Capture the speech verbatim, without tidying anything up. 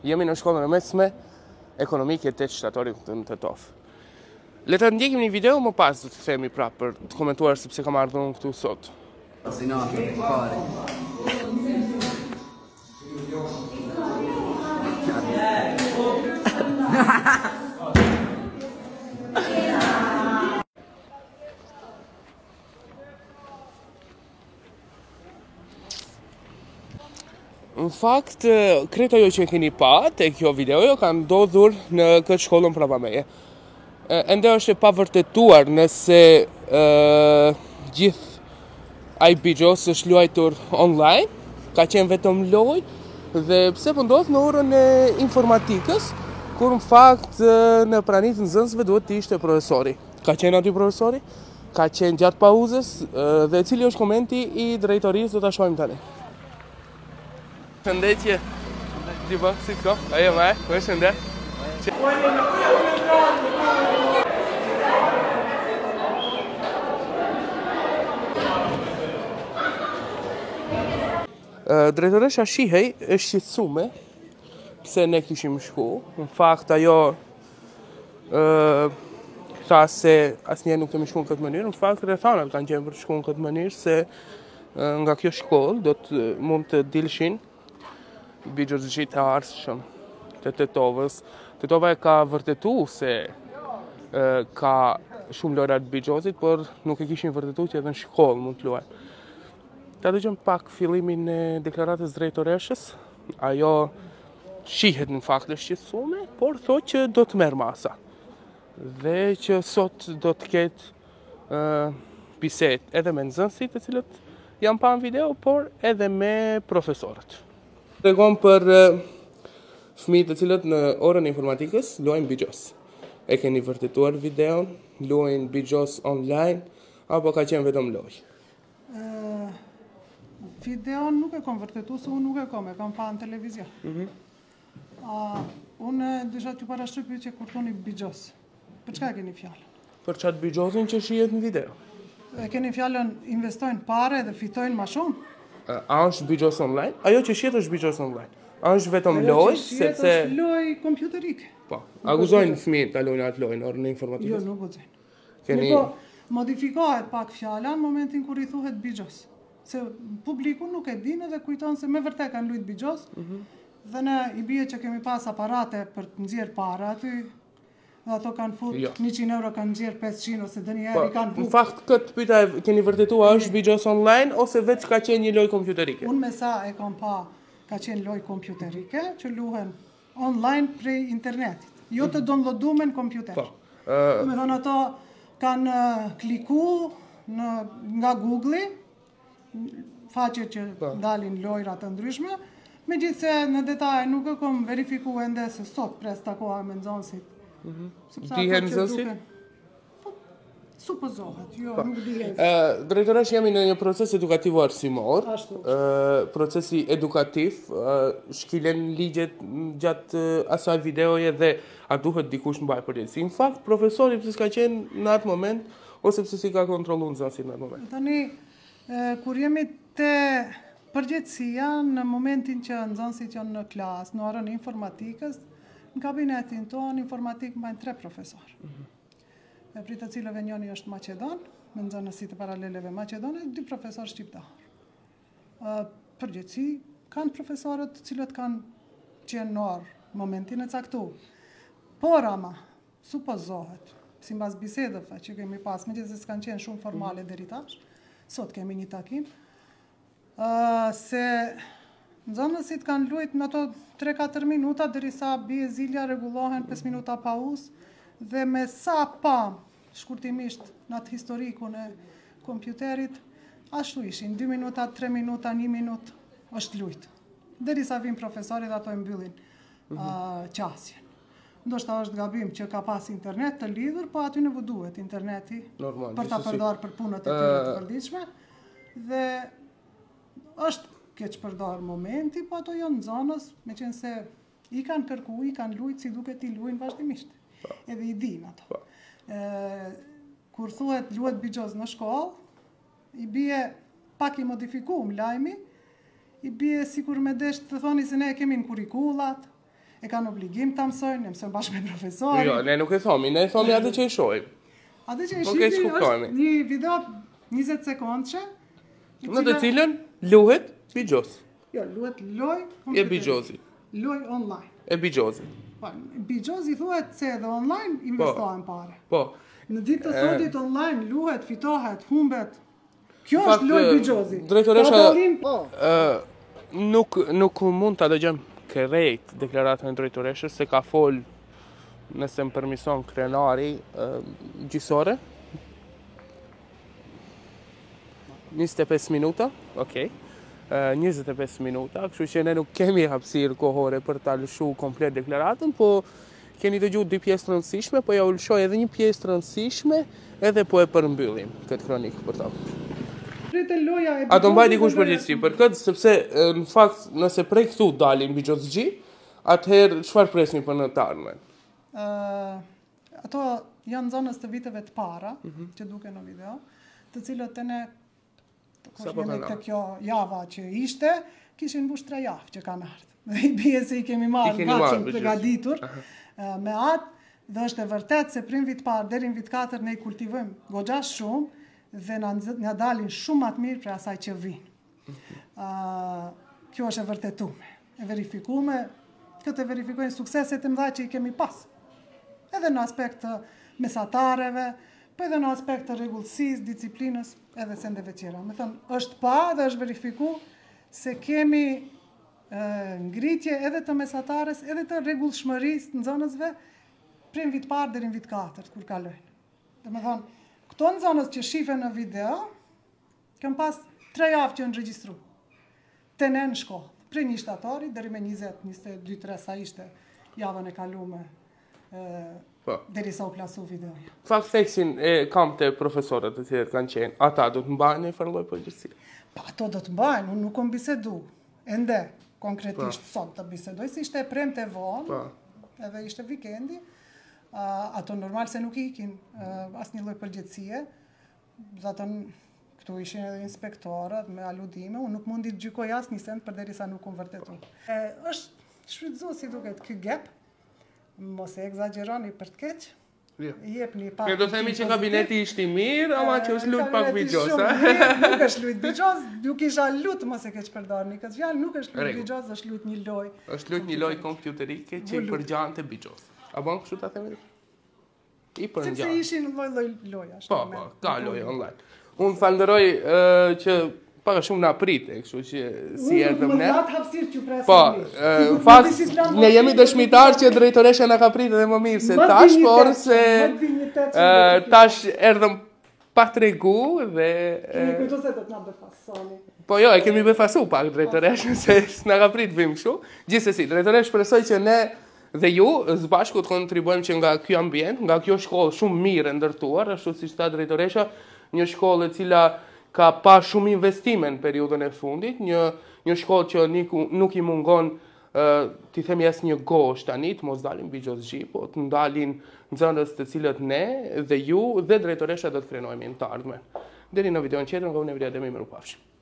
Jemi në shkollën e mesme ekonomike të shtatorit në Tetov. Le ta ndjekim një video, më pas do të themi prapë për të komentuar sepse kam ardhur unë këtu sot. Në fakt, kreto jo që keni pa te kjo video jo ka ndodhur në këtë shkollën prapa meje. Ende është e pavërtetuar nëse uh, gjithë ai bigjos është luajtur online, ka qenë vetëm lojë dhe pse po ndodh në orën e informatikës, kur në fakt në praninë të nxënësve duhet të ishte profesori. Ka qenë aty profesori, ka qenë gjatë pauzës uh, dhe cili është komenti i drejtorisë do ta shohim tani. Shëndetje. Ti po, si këto? Ajo më, po shëndet. Drejtoresha shihej është shqetësume pse ne kishim shku. Në fakt ajo ë tha se asnjëherë nuk kemi shkuar në këtë mënyrë. Në fakt rrethanat kanë qenë për të shkuar në këtë mënyrë se nga kjo shkollë do të mund të dilshin bigjozëqi të arshëm të Tetovës. Tetova e ka vërtetuar se e, ka shumë lojra të bigjozit, por nuk e kishin vërtetuar që edhe në shkollë mund të luajnë. Ta dëgjojmë pak fillimin e deklaratës drejtoreshës. Ajo shihet në fakt është shqetësuar, por thotë që do të merr masa. Dhe që sot do të ketë uh, bisedë edhe me nxënësit të cilët janë pa në video, por edhe me profesorët. Tregon për uh, fëmijët të cilët në orën e informatikës luajnë bigjos. E keni vërtetuar videon, luajnë bigjos online, apo ka qenë vetëm lojë? Uh... Videon nuk e kom vërtetu, se unë nuk e kom, e kam pa në televizion. Mm-hmm. uh, unë dësha t'ju parashtypje që kur thoni bigjos. Për çka e keni fjallën? Për qatë bigjosin që shihet në video. E keni fjallën investojnë pare dhe fitojnë ma shumë? Uh, a është bigjos online? Ajo që shihet është bigjos online. A është vetëm lojë, sepse... Ajo që shihet është lojë kompjuterike. Po, a guzojnë fëmijët ta luajnë atë lojë në orën e informatikës? Jo, nuk guzojnë. Keni... Po, modifikohet pak fjala në momentin kur i thuhet bigjos. Se publiku nuk e dinë dhe kujton se me vërtet kanë lujt bigjos, mm -hmm. dhe ne i bie që kemi pas aparate për të nxjerr para aty, dhe ato kanë fut jo. njëqind euro kanë nxjerr pesëqind ose dhe njerë i kanë buk. Në fakt këtë pyta keni vërtetuar është bigjos online ose vetë ka qenë një lojë kompjuterike? Unë me sa e kam pa ka qenë lojë kompjuterike që luhen online prej internetit, jo të downloaduar në kompjuter. Po. Uh... Me thonë ato kanë kliku në, nga Google-i, faqe që dalin lojra të ndryshme, me gjithë se në detaje nuk e kom verifiku ende se sot pres takoha me nxënësit. Dihen nxënësit? Supozohet, jo, nuk dihen. Drejtoresh, jemi në një proces edukativ arsimor, procesi edukativ, shkilen ligjet gjatë asaj videoje dhe a duhet dikush mbaj përgjegjësi. Në fakt, profesori pëse s'ka qenë në atë moment, ose pëse si ka kontrolu nxënësit në atë moment. Tani, kur jemi të përgjithësia në momentin që nxënësit janë në klasë, në orën e informatikës, në kabinetin tonë informatikë mbajnë tre profesor. Mm-hmm. E prit të cilëve njëri është Maqedon, me nxënësit e paraleleve Maqedone, dy profesor shqiptar. Përgjithësi kanë profesorët të cilët kanë qenë në orë momentin e caktuar. Por ama, supozohet, sipas bisedave që kemi pas, megjithëse s'kanë qenë shumë formale mm-hmm. deri tash, sot kemi një takim, uh, se nxënësit kanë luajtur në ato tre katër minuta derisa bie zilja, rregullohen pesë minuta pauzë dhe me sa pa shkurtimisht në atë historikun e kompjuterit, ashtu ishin dy minuta, tre minuta, një minutë është luajtur. Derisa vin profesorit dhe ato e mbyllin uh, qasjen. Ndoshta është gabim që ka pas internet të lidhur, po aty nuk duhet interneti normal, për ta përdorur për punët e tyre të përditshme. Dhe është keq përdor momenti, po ato janë nxënës, meqense i kanë kërku, i kanë luajtur si duket i luajnë vazhdimisht. Pa. Edhe i dinë ato. Ë kur thuhet luhet bigjoz në shkollë, i bie pak i modifikuar lajmi, i bie sikur me desh të thoni se ne e kemi në kurrikullat, e kanë obligim ta mësojnë, ne mësojnë bashkë me profesorin. Jo, ne nuk e thomi, ne thomi atë që e shohim. Atë që e Okej, shihni s'kuptojmë. është një video njëzet sekondëshe. Në të cilën luhet bigjoz. Jo, luhet loj E kompjuter. bigjozi. Loj online. E bigjozi. Po, bigjozi thuhet se edhe online investohen pare. Po. Në ditë të sotit online luhet, fitohet, humbet. Kjo Fakt, është loj e, bigjozi. drejtoresha- Pa dallim, po. Ë, nuk nuk mund ta dëgjojmë krejt deklaratën e drejtoreshës se ka fol, nëse më permison krenari, ë, gjysore. njëzet e pesë minuta, okej. Ë, njëzet e pesë minuta, kështu që ne nuk kemi hapësirë kohore për ta lëshu komplet deklaratën, po keni dëgjuar dy pjesë të rëndësishme, po ja u lëshoj edhe një pjesë të rëndësishme, edhe po e përmbyllim këtë kronikë për ta. Pritet loja e A do mbaj bigjozit dikush dhe përgjegjësi për këtë, sepse e, në fakt nëse prej këtu dalin bigjozgji, atëherë çfarë presni për në të ardhmen? Ë, ato janë zonës të viteve të para, që duke në video, të cilët të ne Sa Sa po po kanë të kjo java që ishte, kishin mbush tre javë që kanë ardhur. Dhe i bie se i kemi marrë, I keni nga marrë, që përgjithësisht. përgatitur ë, me atë, dhe është e vërtet se prim vit parë deri në vit katër ne i kultivojmë goxha shumë dhe na nxë- na dalin shumë më të mirë për asaj që vijnë. Ë, kjo është e vërtetuar, e verifikuar, këtë e verifikojnë sukseset e mëdha që i kemi pas. Edhe në aspekt të mesatareve, po edhe në aspekt të rregullsisë, disiplinës, edhe sendeve tjera. Me thënë, është pa dhe është verifiku se kemi e, ngritje edhe të mesatarës, edhe të rregullshmërisë në zonësve prej vit parë deri në vit katër kur kalojnë. Dhe me thënë, këto në zonës që shife në video, kam pas tre javë që në regjistru. Të ne në shkollë, prej një shtatori, deri me njëzet, njëzet e dy tre sa ishte javën e kalume, e, Po. deri sa u plasu videoja. Fakt theksin e kam të profesorët të cilët kanë qenë, ata do të mbajnë një farë lloj përgjegjësie. Pa ato do të mbajnë, unë nuk kom bisedu. Ende, konkretisht, sot të bisedoj, si ishte e premte vonë, Po. edhe ishte vikendi, a, ato normal se nuk ikin uh, asë një lloj përgjithësie, zatën këtu ishin edhe inspektorët me aludime, unë nuk mundi të gjykoj asë një send për derisa nuk unë vërtetu. E, është shfrytzu si duket ky gep, mos e egzageroni për të keq, Jo. i jep një pak. Ne do themi që kabineti ishte i mirë, ama që është lut pak Kabineti bigjoz, shumë a? mirë, nuk është lut bigjoz, nuk isha lut mos e keq përdorni këtë fjalë, nuk është lut Rregull. bigjoz, është lut një lojë. Është lut një lojë kompjuterike që i Lut. përgjante bigjoz. A bën kështu ta themi? I Sepse përgjante. ishin lloj-lloj lojash. Po, po, ka lojë online. Unë falenderoj ë, që pak a shumë na prite, kështu që si erdhëm ne. Unë më hapësirë që presë. Po, ë, në fakt ne jemi dëshmitar që drejtoresha na ka pritur edhe më mirë se Më tash, dinjitet, por më se dinjitet që ë, më të tash erdhëm pa tregu dhe Kemi ë, kujtu se do të na befasoni. po jo, e kemi befasu pak drejtoreshën se s'na ka prit vim kështu. Gjithsesi, drejtoresh shpresoj që ne dhe ju së bashku të kontribuojmë që nga ky ambient, nga kjo shkollë shumë mirë e ndërtuar, ashtu siç tha drejtoresha, një shkollë e cila ka pa shumë investime në periudhën e fundit, një një shkollë që niku, nuk i mungon uh, ti themi as një gosh tani të mos dalin bigjozgji, po të ndalin nxënës të cilët ne dhe ju dhe drejtoresha do të krenojmë në të ardhmen. Deri në videon tjetër, nga unë e vlerë dhe me miru pafshim.